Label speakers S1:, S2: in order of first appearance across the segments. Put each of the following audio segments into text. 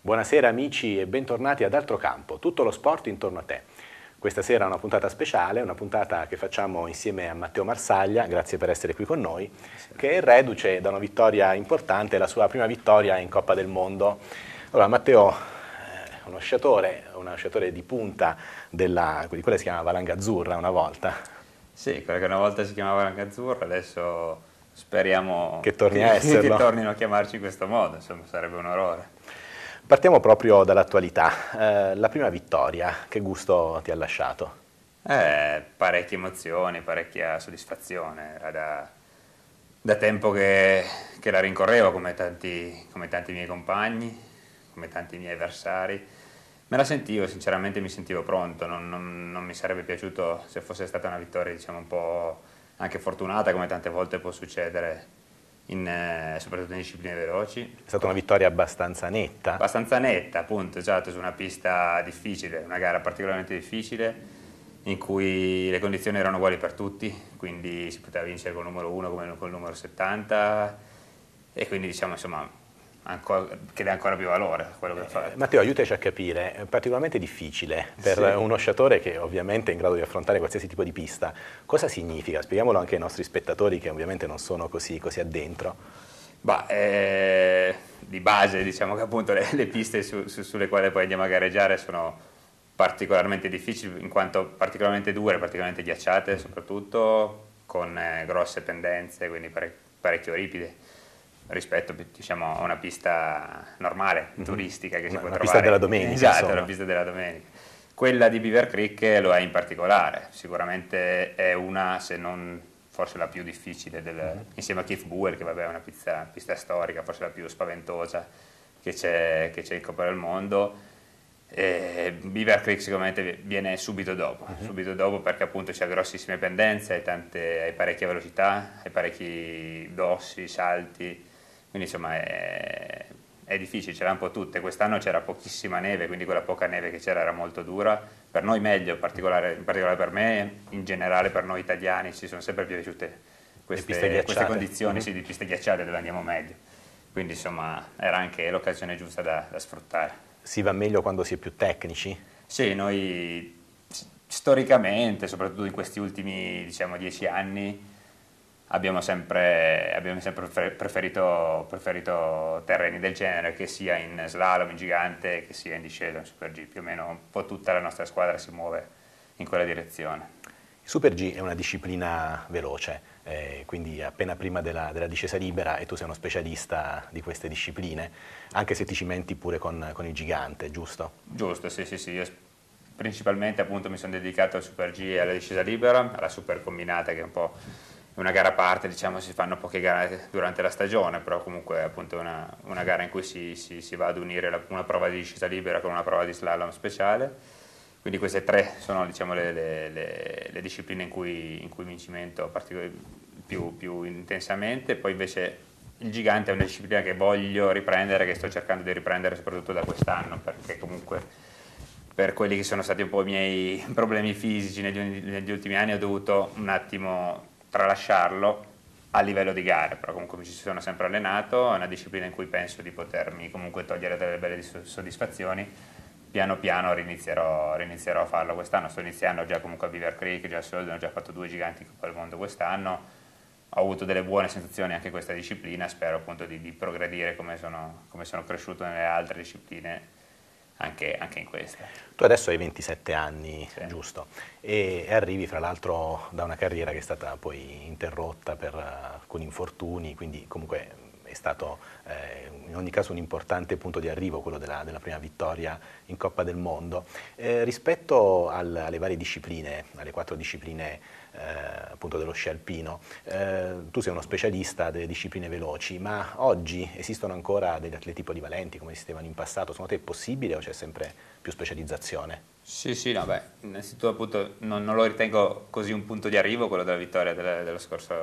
S1: Buonasera amici e bentornati ad Altro Campo, tutto lo sport intorno a te. Questa sera è una puntata speciale, una puntata che facciamo insieme a Matteo Marsaglia, grazie per essere qui con noi, che è reduce da una vittoria importante, la sua prima vittoria in Coppa del Mondo. Allora Matteo, uno sciatore di punta di quella che si chiamava Valanga Azzurra una volta.
S2: Sì, quella che una volta si chiamava Valanga Azzurra, adesso speriamo
S1: che torni a esserlo.
S2: che tornino a chiamarci in questo modo, insomma sarebbe un orrore.
S1: Partiamo proprio dall'attualità. La prima vittoria, che gusto ti ha lasciato?
S2: Parecchie emozioni, parecchia soddisfazione. Era da tempo che la rincorrevo come tanti miei compagni, come tanti miei avversari. Me la sentivo, sinceramente mi sentivo pronto, non mi sarebbe piaciuto se fosse stata una vittoria, diciamo, un po' anche fortunata, come tante volte può succedere, soprattutto in discipline veloci.
S1: È stata una vittoria abbastanza netta?
S2: Abbastanza netta, appunto, esatto, su una pista difficile, una gara particolarmente difficile, in cui le condizioni erano uguali per tutti, quindi si poteva vincere col numero 1 come col numero 70, e quindi diciamo, insomma, che dà ancora più valore a quello che fa.
S1: Matteo, aiutaci a capire, è particolarmente difficile per uno sciatore che ovviamente è in grado di affrontare qualsiasi tipo di pista. Cosa significa? Spieghiamolo anche ai nostri spettatori che ovviamente non sono così addentro.
S2: Di base diciamo che appunto le piste sulle quali poi andiamo a gareggiare sono particolarmente difficili, in quanto particolarmente dure, particolarmente ghiacciate soprattutto, con grosse pendenze, quindi parecchio ripide rispetto, diciamo, a una pista normale, turistica, che si può trovare.
S1: Una pista della domenica.
S2: Esatto,
S1: insomma.
S2: la pista della domenica. Quella di Beaver Creek lo è in particolare, sicuramente è una, se non forse la più difficile, insieme a Keith Buell, che vabbè è una pista storica, forse la più spaventosa che c'è in Coppa del Mondo. Beaver Creek sicuramente viene subito dopo perché appunto c'ha grossissime pendenze, hai parecchia velocità, hai parecchi dossi, salti, quindi insomma è difficile, ce l'ha un po' tutte. Quest'anno c'era pochissima neve, quindi quella poca neve che c'era era molto dura, per noi meglio, in particolare per me, in generale per noi italiani ci sono sempre piaciute queste condizioni di piste ghiacciate dove andiamo meglio, quindi insomma era anche l'occasione giusta da sfruttare.
S1: Si va meglio quando si è più tecnici?
S2: Sì, noi storicamente, soprattutto in questi ultimi, diciamo, 10 anni, abbiamo sempre preferito terreni del genere, che sia in slalom, in gigante, che sia in discesa, in Super G. Più o meno un po' tutta la nostra squadra si muove in quella direzione.
S1: Il Super G è una disciplina veloce, quindi appena prima della discesa libera, e tu sei uno specialista di queste discipline, anche se ti cimenti pure con il gigante, giusto?
S2: Giusto, sì. Io principalmente appunto mi sono dedicato al Super G e alla discesa libera, alla Super combinata, che è un po' una gara a parte, diciamo, si fanno poche gare durante la stagione, però comunque appunto una gara in cui si va ad unire una prova di discesa libera con una prova di slalom speciale. Quindi queste tre sono, diciamo, le discipline in cui mi cimento più intensamente. Poi invece il gigante è una disciplina che voglio riprendere, che sto cercando di riprendere soprattutto da quest'anno, perché comunque per quelli che sono stati un po' i miei problemi fisici negli ultimi anni ho dovuto un attimo tralasciarlo a livello di gare, però comunque mi ci sono sempre allenato, è una disciplina in cui penso di potermi comunque togliere delle belle soddisfazioni. Piano piano rinizierò a farlo quest'anno, sto iniziando già comunque a Beaver Creek, già a Solden, ho già fatto 2 giganti in Coppa del Mondo quest'anno, ho avuto delle buone sensazioni anche in questa disciplina, spero appunto di progredire come sono cresciuto nelle altre discipline, anche in questa.
S1: Tu adesso hai 27 anni,
S2: sì.
S1: Giusto? E arrivi fra l'altro da una carriera che è stata poi interrotta per alcuni infortuni, quindi comunque è stato in ogni caso un importante punto di arrivo quello della prima vittoria in Coppa del Mondo. Rispetto alle varie discipline, alle 4 discipline appunto dello sci alpino, tu sei uno specialista delle discipline veloci, ma oggi esistono ancora degli atleti polivalenti come esistevano in passato? Secondo te è possibile o c'è sempre più specializzazione?
S2: Sì, no, beh, innanzitutto appunto non lo ritengo così un punto di arrivo quello della vittoria del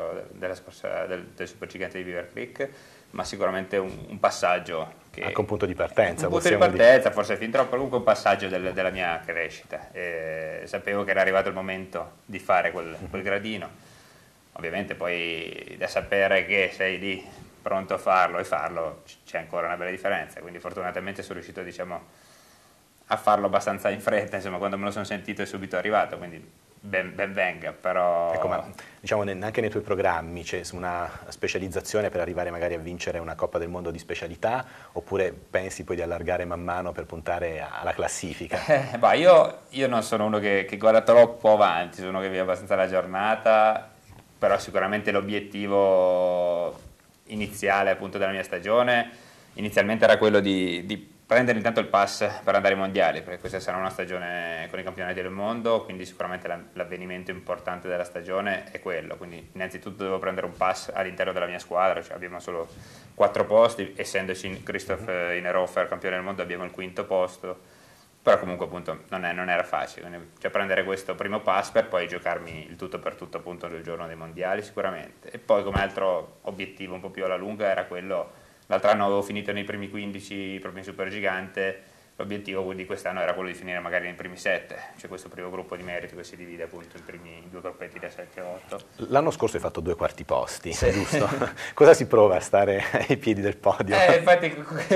S2: Supergigante di Beaver Creek, ma sicuramente un passaggio che
S1: anche un punto di partenza.
S2: Un punto di partenza, forse fin troppo, comunque un passaggio della mia crescita. Sapevo che era arrivato il momento di fare quel gradino, ovviamente poi da sapere che sei lì pronto a farlo e farlo, c'è ancora una bella differenza, quindi fortunatamente sono riuscito, diciamo, a farlo abbastanza in fretta, insomma, quando me lo sono sentito è subito arrivato, quindi ben venga, però...
S1: Ecco, ma diciamo anche nei tuoi programmi c'è una specializzazione per arrivare magari a vincere una Coppa del Mondo di specialità, oppure pensi poi di allargare man mano per puntare alla classifica?
S2: Io non sono uno che guarda troppo avanti, sono uno che vive abbastanza la giornata, però sicuramente l'obiettivo iniziale appunto della mia stagione inizialmente era quello di prendere intanto il pass per andare ai mondiali, perché questa sarà una stagione con i campionati del mondo, quindi sicuramente l'avvenimento importante della stagione è quello, quindi innanzitutto devo prendere un pass all'interno della mia squadra, cioè abbiamo solo 4 posti, essendoci Christoph Inerhofer campione del mondo abbiamo il 5º posto, però comunque appunto non era facile, quindi, cioè prendere questo primo pass per poi giocarmi il tutto per tutto appunto il giorno dei mondiali sicuramente, e poi come altro obiettivo un po' più alla lunga era quello. L'altro anno avevo finito nei primi 15 proprio in Supergigante, l'obiettivo di quest'anno era quello di finire magari nei primi 7, cioè questo primo gruppo di merito che si divide appunto in primi 2 gruppetti da 7 a 8.
S1: L'anno scorso hai fatto 2 quarti posti,
S2: sì.
S1: Giusto? Cosa si prova a stare ai piedi del podio?
S2: Infatti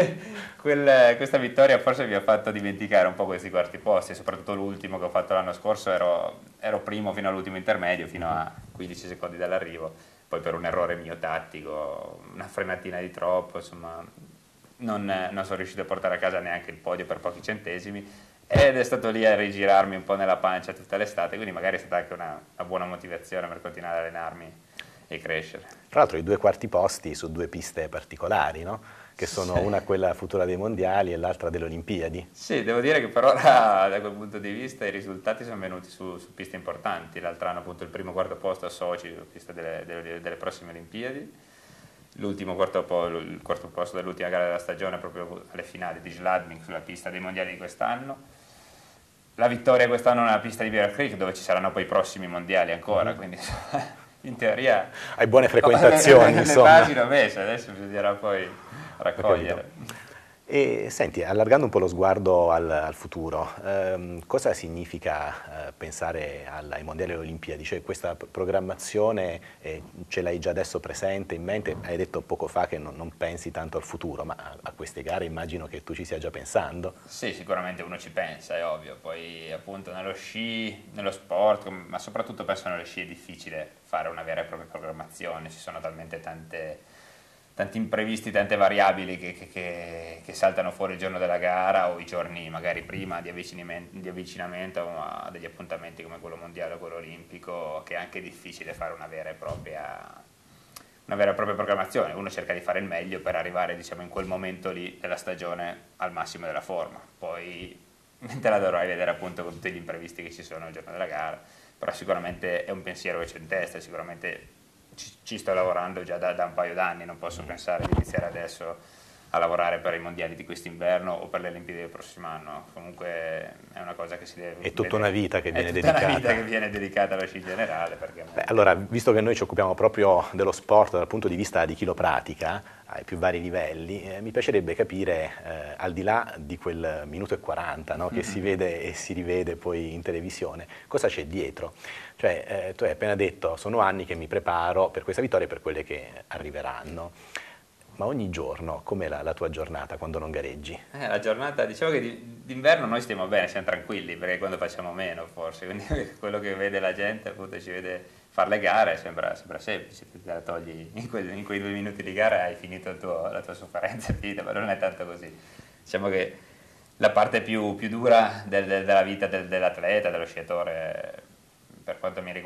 S2: questa vittoria forse mi ha fatto dimenticare un po' questi quarti posti, soprattutto l'ultimo che ho fatto l'anno scorso ero primo fino all'ultimo intermedio, fino a 15 secondi dall'arrivo. Poi per un errore mio tattico, una frenatina di troppo, insomma, non sono riuscito a portare a casa neanche il podio per pochi centesimi, ed è stato lì a rigirarmi un po' nella pancia tutta l'estate, quindi magari è stata anche una buona motivazione per continuare ad allenarmi e crescere.
S1: Tra l'altro i 2 quarti posti su 2 piste particolari, no? Che sono una quella futura dei mondiali e l'altra delle Olimpiadi.
S2: Sì, devo dire che per ora da quel punto di vista i risultati sono venuti su piste importanti. L'altro anno appunto il primo quarto posto a Sochi, pista delle prossime Olimpiadi, il quarto posto dell'ultima gara della stagione proprio alle finali di Schladming sulla pista dei mondiali di quest'anno. La vittoria quest'anno nella pista di Bear Creek dove ci saranno poi i prossimi mondiali ancora, quindi in teoria...
S1: Hai buone frequentazioni, insomma.
S2: Le basi l'ho messe, adesso bisognerà poi raccogliere.
S1: E senti, allargando un po' lo sguardo al futuro, cosa significa pensare ai mondiali e alle Olimpiadi? Cioè questa programmazione ce l'hai già adesso presente in mente? Hai detto poco fa che non pensi tanto al futuro, ma a queste gare immagino che tu ci stia già pensando.
S2: Sì, sicuramente uno ci pensa, è ovvio, poi appunto nello sci, nello sport, ma soprattutto penso nello sci è difficile fare una vera e propria programmazione, ci sono talmente tanti imprevisti, tante variabili che saltano fuori il giorno della gara o i giorni magari prima di avvicinamento a degli appuntamenti come quello mondiale o quello olimpico, che è anche difficile fare una vera e propria programmazione. Uno cerca di fare il meglio per arrivare, diciamo, in quel momento lì della stagione al massimo della forma, poi te la dovrai vedere appunto con tutti gli imprevisti che ci sono il giorno della gara, però sicuramente è un pensiero che c'è in testa, sicuramente ci sto lavorando già da un paio d'anni, non posso pensare di iniziare adesso a lavorare per i mondiali di quest'inverno o per le Olimpiadi del prossimo anno, comunque è una cosa che si deve...
S1: È tutta una vita che viene
S2: dedicata. È tutta una vita
S1: dedicata.
S2: che viene dedicata allo sci generale. Perché...
S1: allora, visto che noi ci occupiamo proprio dello sport dal punto di vista di chi lo pratica, ai più vari livelli, mi piacerebbe capire, al di là di quel minuto e 40, no, che si vede e si rivede poi in televisione, cosa c'è dietro. Cioè, tu hai appena detto, sono anni che mi preparo per questa vittoria e per quelle che arriveranno. Ma ogni giorno, com'è la tua giornata quando non gareggi?
S2: La giornata, diciamo che d'inverno noi stiamo bene, siamo tranquilli, perché quando facciamo meno forse, quindi quello che vede la gente, appunto ci vede fare le gare, sembra semplice, te la togli in quei 2 minuti di gara e hai finito la tua sofferenza, ma non è tanto così. Diciamo che la parte più dura della vita dell'atleta, dello sciatore, per quanto mi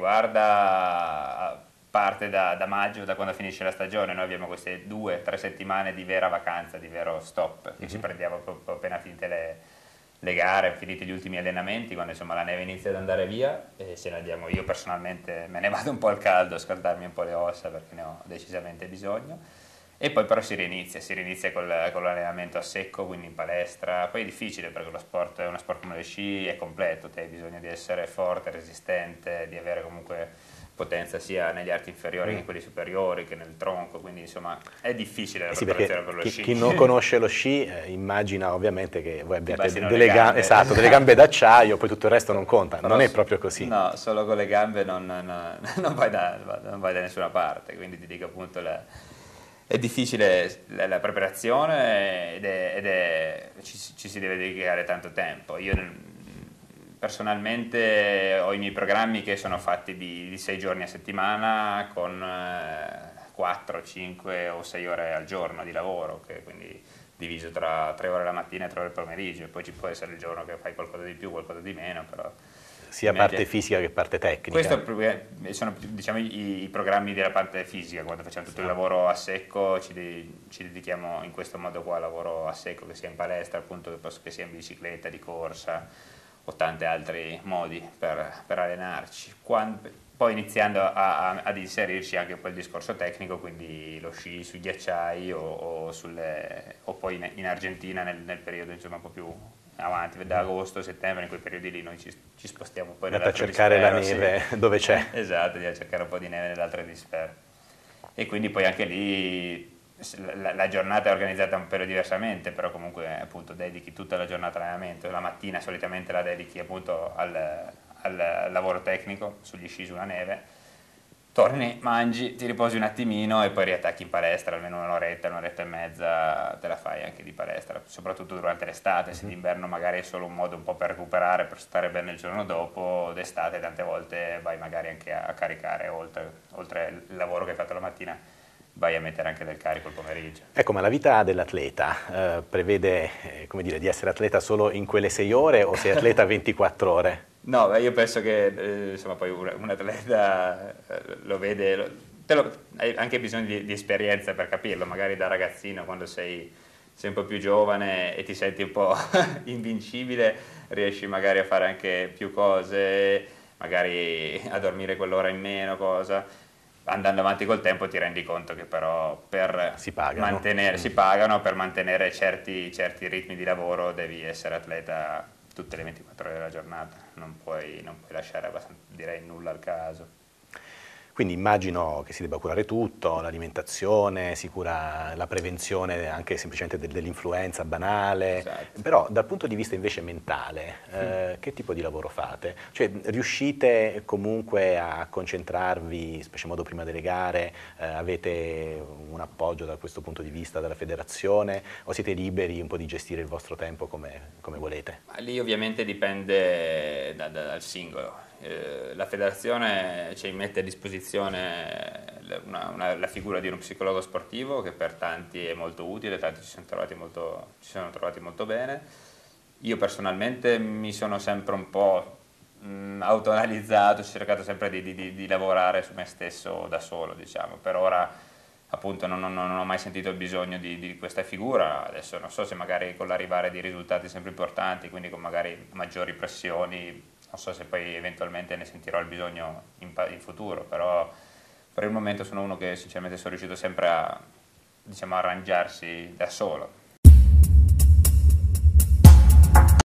S2: riguarda, parte da maggio, da quando finisce la stagione. Noi abbiamo queste 2-3 settimane di vera vacanza, di vero stop, che ci prendiamo proprio appena finite le gare, finiti gli ultimi allenamenti, quando insomma la neve inizia ad andare via, e se ne andiamo. Io personalmente me ne vado un po' al caldo a scaldarmi un po' le ossa perché ne ho decisamente bisogno, e poi però si rinizia con l'allenamento a secco, quindi in palestra. Poi è difficile perché lo sport è uno sport come lo sci, è completo, te hai bisogno di essere forte, resistente, di avere comunque potenza sia negli arti inferiori che in quelli superiori, che nel tronco, quindi insomma è difficile la preparazione per lo sci.
S1: Chi non conosce lo sci immagina ovviamente che voi abbiate
S2: delle
S1: gambe d'acciaio, poi tutto il resto non conta, non è proprio così.
S2: No, solo con le gambe non vai da nessuna parte, quindi ti dico appunto È difficile la preparazione ci si deve dedicare tanto tempo. Io personalmente ho i miei programmi che sono fatti di 6 giorni a settimana con 4, 5 o 6 ore al giorno di lavoro, quindi diviso tra 3 ore la mattina e 3 ore il pomeriggio, e poi ci può essere il giorno che fai qualcosa di più, qualcosa di meno, però
S1: sia parte fisica che parte tecnica.
S2: Questi sono, diciamo, i programmi della parte fisica. Quando facciamo tutto il lavoro a secco ci dedichiamo in questo modo qua al lavoro a secco, che sia in palestra, appunto, che sia in bicicletta, di corsa o tanti altri modi per allenarci. Poi iniziando ad inserirci anche quel discorso tecnico, quindi lo sci sui ghiacciai o poi in Argentina nel periodo, insomma, un po' più avanti, da agosto, settembre, in quei periodi lì noi ci spostiamo poi
S1: andate a cercare la neve, sì, dove c'è.
S2: Esatto, a cercare un po' di neve nell'altro emisfero. E quindi poi anche lì la giornata è organizzata un po' diversamente, però comunque appunto dedichi tutta la giornata all'allenamento. La mattina solitamente la dedichi appunto al lavoro tecnico sugli sci sulla neve, torni, mangi, ti riposi un attimino e poi riattacchi in palestra, almeno un'oretta e mezza te la fai anche di palestra, soprattutto durante l'estate. Se d'inverno magari è solo un modo un po' per recuperare, per stare bene il giorno dopo, d'estate tante volte vai magari anche a caricare, oltre il lavoro che hai fatto la mattina, vai a mettere anche del carico il pomeriggio.
S1: Ecco, ma la vita dell'atleta prevede, come dire, di essere atleta solo in quelle 6 ore o sei atleta 24 ore?
S2: No, io penso che insomma, poi un atleta lo vede, hai anche bisogno di esperienza per capirlo, magari da ragazzino, quando sei un po' più giovane e ti senti un po' invincibile, riesci magari a fare anche più cose, magari a dormire quell'ora in meno, andando avanti col tempo ti rendi conto che però
S1: si pagano
S2: per mantenere certi ritmi di lavoro devi essere atleta tutte le 24 ore della giornata, non puoi lasciare direi nulla al caso.
S1: Quindi immagino che si debba curare tutto, l'alimentazione, si cura la prevenzione anche semplicemente dell'influenza banale,
S2: esatto.
S1: Però dal punto di vista invece mentale, che tipo di lavoro fate? Cioè riuscite comunque a concentrarvi, specie modo prima delle gare, avete un appoggio da questo punto di vista dalla federazione o siete liberi un po' di gestire il vostro tempo come volete?
S2: Ma lì ovviamente dipende dal singolo. La federazione ci mette a disposizione la figura di uno psicologo sportivo che per tanti è molto utile, tanti ci sono trovati molto bene. Io personalmente mi sono sempre un po' autoanalizzato, ho cercato sempre di lavorare su me stesso da solo, diciamo. Per ora appunto non ho mai sentito il bisogno di questa figura. Adesso non so se magari con l'arrivare di risultati sempre importanti, quindi con magari maggiori pressioni, non so se poi eventualmente ne sentirò il bisogno in futuro, però per il momento sono uno che sinceramente sono riuscito sempre a, diciamo, arrangiarsi da solo.